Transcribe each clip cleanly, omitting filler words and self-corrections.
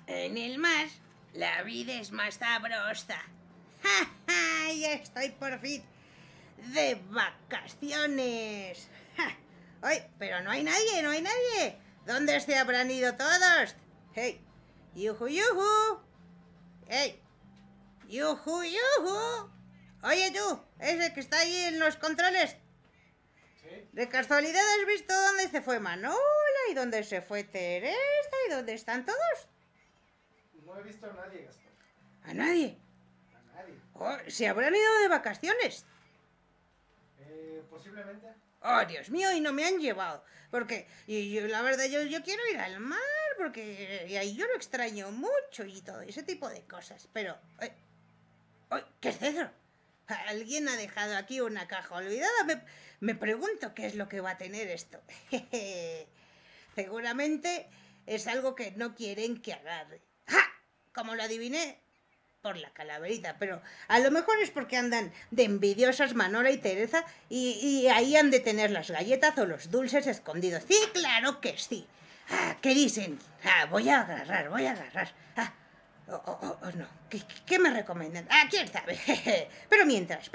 En el mar, la vida es más sabrosa. ¡Ja, ja! Ya estoy por fin de vacaciones. ¡Ja! ¡Ay! Pero no hay nadie, no hay nadie. ¿Dónde se habrán ido todos? ¡Hey! ¡Yuju, yuju! ¡Hey! ¡Yuju, yuju! Oye tú, ese que está ahí en los controles. ¿Sí? ¿De casualidad has visto dónde se fue Manola y dónde se fue Teresa y dónde están todos? No he visto a nadie, Gaspar. ¿A nadie? A nadie. Oh, ¿se habrán ido de vacaciones? Posiblemente. Oh, Dios mío, y no me han llevado. Porque la verdad, yo quiero ir al mar, porque y ahí yo lo extraño mucho y todo ese tipo de cosas. Pero, ¿qué es eso? Alguien ha dejado aquí una caja olvidada. Me pregunto qué es lo que va a tener esto. Seguramente es algo que no quieren que agarre. ¡Ja! Como lo adiviné, por la calaverita, pero a lo mejor es porque andan de envidiosas Manola y Teresa y ahí han de tener las galletas o los dulces escondidos. Sí, claro que sí. ¿Qué dicen? Voy a agarrar. No. ¿Qué me recomiendan? ¿Quién sabe? Pero mientras.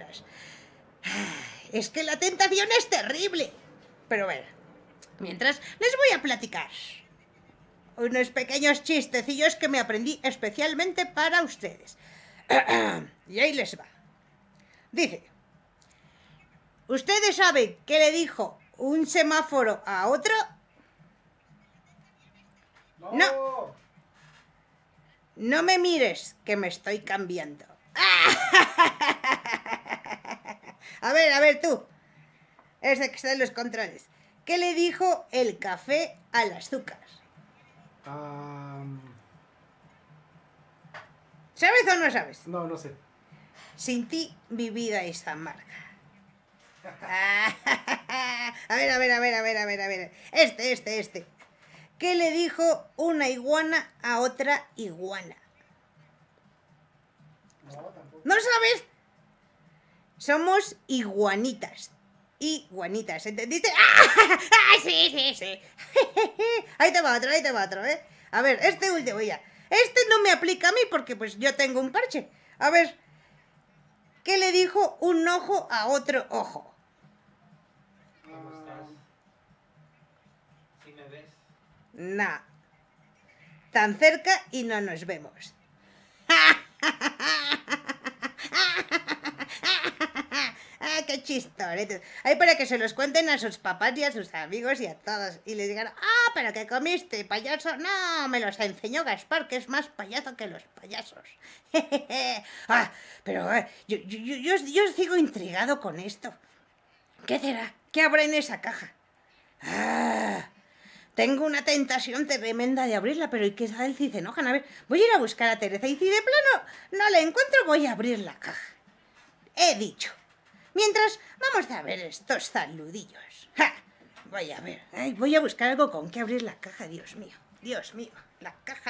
Es que la tentación es terrible. Pero bueno, mientras les voy a platicar unos pequeños chistecillos que me aprendí especialmente para ustedes. Y ahí les va. Dice, ¿ustedes saben qué le dijo un semáforo a otro? No. No me mires, que me estoy cambiando. A ver tú. Ese que está en los controles. ¿Qué le dijo el café al azúcar? ¿Sabes o no sabes? No sé. Sin ti mi vida es amarga. A ver. Este. ¿Qué le dijo una iguana a otra iguana? No, tampoco. ¿No sabes? Somos iguanitas. Iguanitas, ¿entendiste? Sí. Ahí te va otro, ¿eh? A ver, este último ya. Este no me aplica a mí porque pues yo tengo un parche. A ver, ¿qué le dijo un ojo a otro ojo? ¿Cómo estás? ¿Sí me ves? Nah. Tan cerca y no nos vemos. ¡Qué chistoretos! Ahí para que se los cuenten a sus papás y a sus amigos y a todos. Y les digan, ¿pero qué comiste, payaso? No, me los enseñó Gaspar, que es más payaso que los payasos. Pero yo sigo intrigado con esto. ¿Qué será? ¿Qué habrá en esa caja? Tengo una tentación tremenda de abrirla, pero ¿y qué tal si se enojan? A ver, voy a ir a buscar a Teresa y si de plano no la encuentro, voy a abrir la caja. He dicho. Mientras, vamos a ver estos saludillos. Voy a ver. Voy a buscar algo con que abrir la caja, Dios mío. La caja.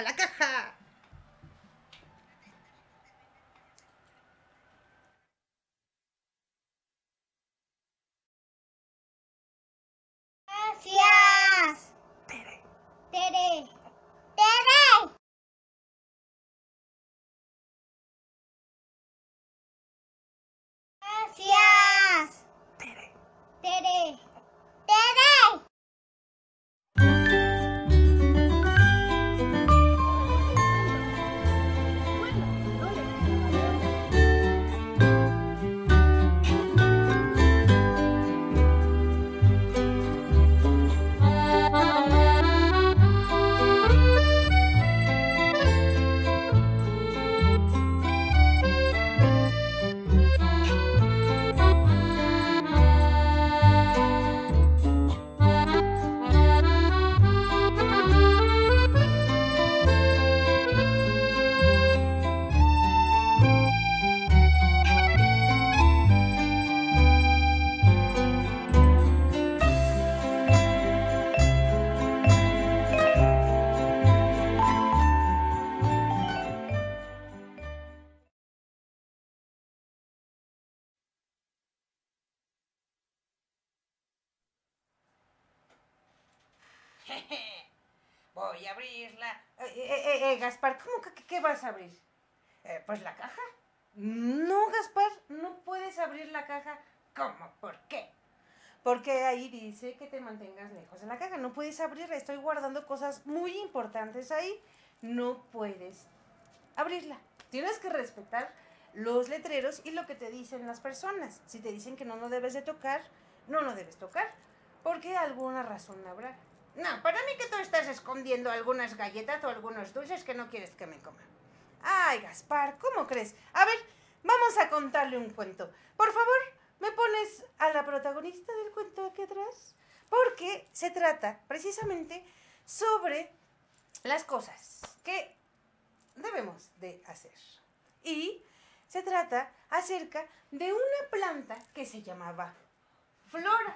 Gracias. Tere. Gracias. Tere. Voy a abrirla. Gaspar, ¿cómo que qué vas a abrir? Pues la caja. No, Gaspar, no puedes abrir la caja. ¿Cómo? ¿Por qué? Porque ahí dice que te mantengas lejos de la caja. No puedes abrirla. Estoy guardando cosas muy importantes ahí. No puedes abrirla. Tienes que respetar los letreros y lo que te dicen las personas. Si te dicen que no lo debes de tocar, no lo debes tocar. Porque alguna razón habrá. No, para mí que tú estás escondiendo algunas galletas o algunos dulces que no quieres que me coma. Ay, Gaspar, ¿cómo crees? A ver, vamos a contarle un cuento. Por favor, ¿me pones a la protagonista del cuento aquí atrás? Porque se trata precisamente sobre las cosas que debemos de hacer. Y se trata acerca de una planta que se llamaba Flora.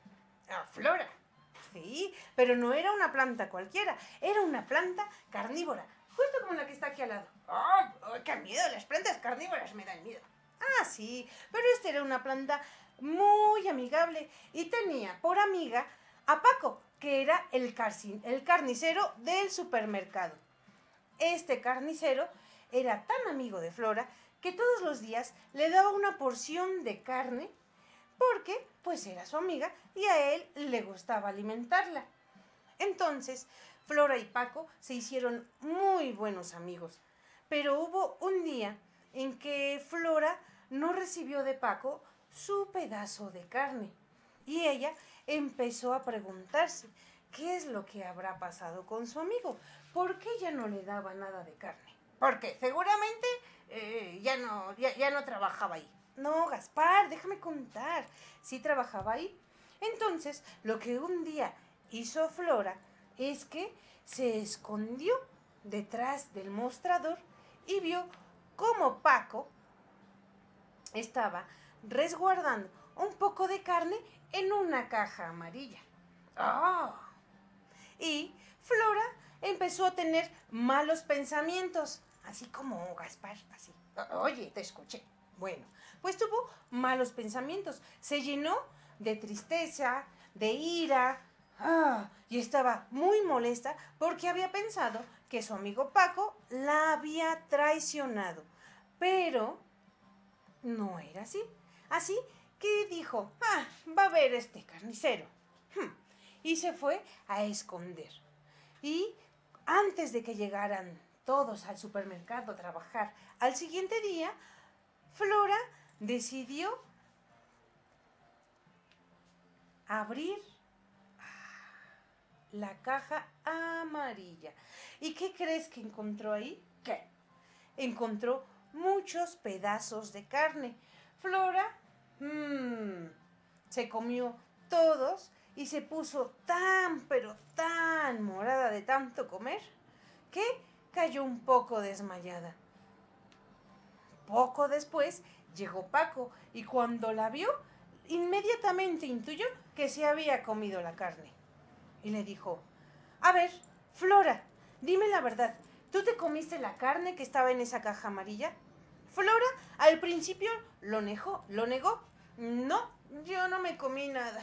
Flora. Sí, pero no era una planta cualquiera, era una planta carnívora, justo como la que está aquí al lado. ¡Oh, qué miedo! Las plantas carnívoras me dan miedo. Ah, sí, pero esta era una planta muy amigable y tenía por amiga a Paco, que era el carnicero del supermercado. Este carnicero era tan amigo de Flora que todos los días le daba una porción de carne porque pues era su amiga y a él le gustaba alimentarla. Entonces, Flora y Paco se hicieron muy buenos amigos, pero hubo un día en que Flora no recibió de Paco su pedazo de carne y ella empezó a preguntarse qué es lo que habrá pasado con su amigo, por qué ya no le daba nada de carne, porque seguramente ya no trabajaba ahí. No, Gaspar, déjame contar. Sí trabajaba ahí. Entonces, lo que un día hizo Flora es que se escondió detrás del mostrador y vio cómo Paco estaba resguardando un poco de carne en una caja amarilla. ¡Oh! Y Flora empezó a tener malos pensamientos, así como Gaspar, así. Oye, te escuché. Bueno, pues tuvo malos pensamientos. Se llenó de tristeza, de ira, y estaba muy molesta porque había pensado que su amigo Paco la había traicionado. Pero no era así. Así que dijo, va a ver este carnicero. Y se fue a esconder. Y antes de que llegaran todos al supermercado a trabajar, al siguiente día, Flora decidió abrir la caja amarilla. ¿Y qué crees que encontró ahí? ¿Qué? Encontró muchos pedazos de carne. Flora se comió todos y se puso tan, pero tan morada de tanto comer que cayó un poco desmayada. Poco después llegó Paco y cuando la vio, inmediatamente intuyó que se había comido la carne. Y le dijo, a ver, Flora, dime la verdad, ¿tú te comiste la carne que estaba en esa caja amarilla? Flora al principio lo negó. No, yo no me comí nada.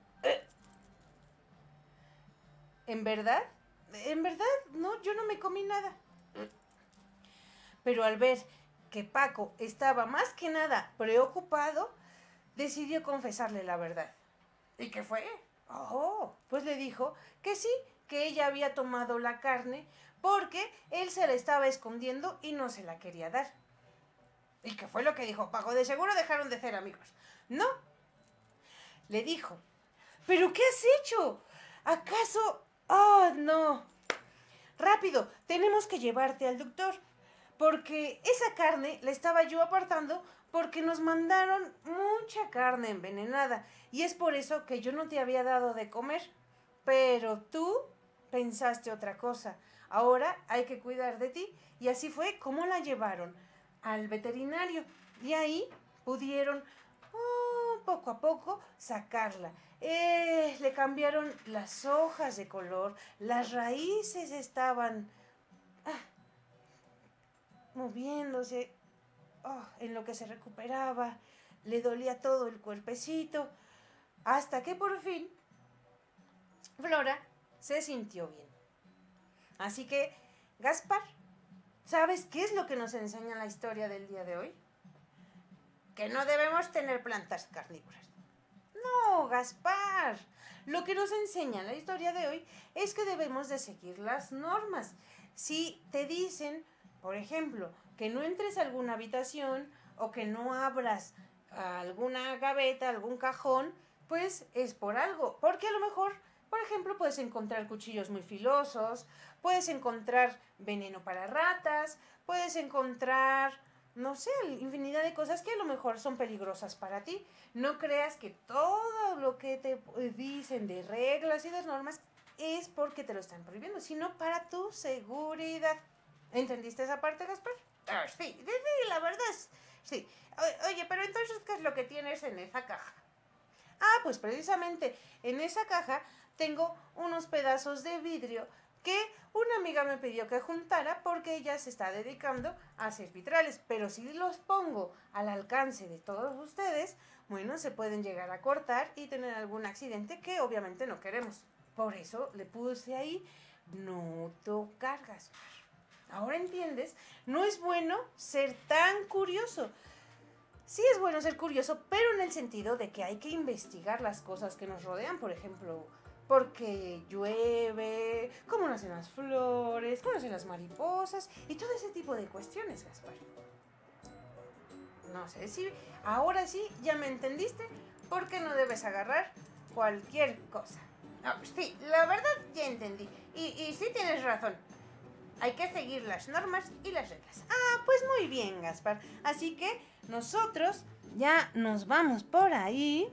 ¿En verdad? En verdad, no, yo no me comí nada. Pero al ver que Paco estaba más que nada preocupado, decidió confesarle la verdad. ¿Y qué fue? Pues le dijo que sí, que ella había tomado la carne porque él se la estaba escondiendo y no se la quería dar. ¿Y qué fue lo que dijo Paco? De seguro dejaron de ser amigos. No, le dijo, ¿pero qué has hecho? ¿Acaso? No. Rápido, tenemos que llevarte al doctor. Porque esa carne la estaba yo apartando porque nos mandaron mucha carne envenenada. Y es por eso que yo no te había dado de comer. Pero tú pensaste otra cosa. Ahora hay que cuidar de ti. Y así fue como la llevaron al veterinario. Y ahí pudieron poco a poco sacarla. Le cambiaron las hojas de color. Las raíces estaban moviéndose, en lo que se recuperaba, le dolía todo el cuerpecito, hasta que por fin Flora se sintió bien. Así que, Gaspar, ¿sabes qué es lo que nos enseña la historia del día de hoy? Que no debemos tener plantas carnívoras. No, Gaspar. Lo que nos enseña la historia de hoy es que debemos de seguir las normas. Si te dicen, por ejemplo, que no entres a alguna habitación o que no abras alguna gaveta, algún cajón, pues es por algo. Porque a lo mejor, por ejemplo, puedes encontrar cuchillos muy filosos, puedes encontrar veneno para ratas, puedes encontrar, no sé, infinidad de cosas que a lo mejor son peligrosas para ti. No creas que todo lo que te dicen de reglas y de normas es porque te lo están prohibiendo, sino para tu seguridad. ¿Entendiste esa parte, Gaspar? Sí, la verdad es... Sí. Oye, pero entonces, ¿qué es lo que tienes en esa caja? Pues precisamente en esa caja tengo unos pedazos de vidrio que una amiga me pidió que juntara porque ella se está dedicando a hacer vitrales, pero si los pongo al alcance de todos ustedes, bueno, se pueden llegar a cortar y tener algún accidente que obviamente no queremos. Por eso le puse ahí, no tocar, Gaspar. Ahora entiendes, no es bueno ser tan curioso. Sí es bueno ser curioso, pero en el sentido de que hay que investigar las cosas que nos rodean, por ejemplo, porque llueve, cómo nacen las flores, cómo nacen las mariposas y todo ese tipo de cuestiones, Gaspar. No sé si ahora sí ya me entendiste por qué no debes agarrar cualquier cosa. Sí, la verdad ya entendí. Y sí tienes razón. Hay que seguir las normas y las reglas. Pues muy bien, Gaspar. Así que nosotros ya nos vamos por ahí.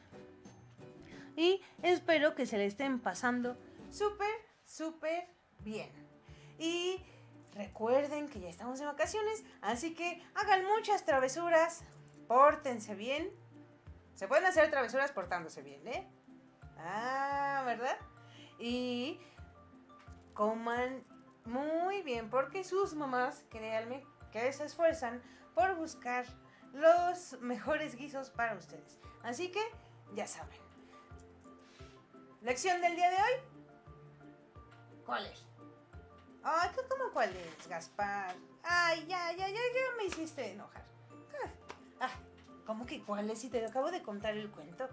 Y espero que se le estén pasando súper bien. Y recuerden que ya estamos en vacaciones, así que hagan muchas travesuras, pórtense bien. Se pueden hacer travesuras portándose bien, ¿eh? ¿Verdad? Y coman muy bien, porque sus mamás, créanme, que se esfuerzan por buscar los mejores guisos para ustedes. Así que, ya saben. ¿Lección del día de hoy? ¿Cuál es? ¿Cómo cuál es, Gaspar? Ya me hiciste enojar. ¿Cómo que cuál es si te acabo de contar el cuento?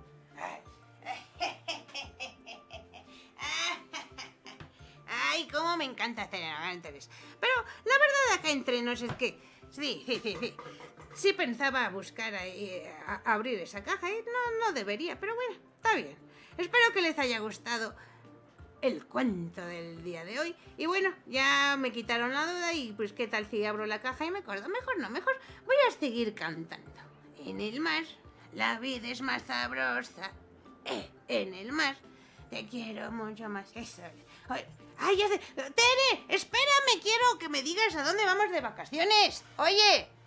Ay, cómo me encanta hacer interés. Pero la verdad acá entre nos es que sí pensaba buscar ahí, abrir esa caja y no debería, pero bueno, está bien. Espero que les haya gustado el cuento del día de hoy. Y bueno, ya me quitaron la duda y pues qué tal si abro la caja y me acuerdo. Mejor voy a seguir cantando. En el mar la vida es más sabrosa. En el mar te quiero mucho más. Eso. Ya sé. Tere, espérame, quiero que me digas a dónde vamos de vacaciones. Oye.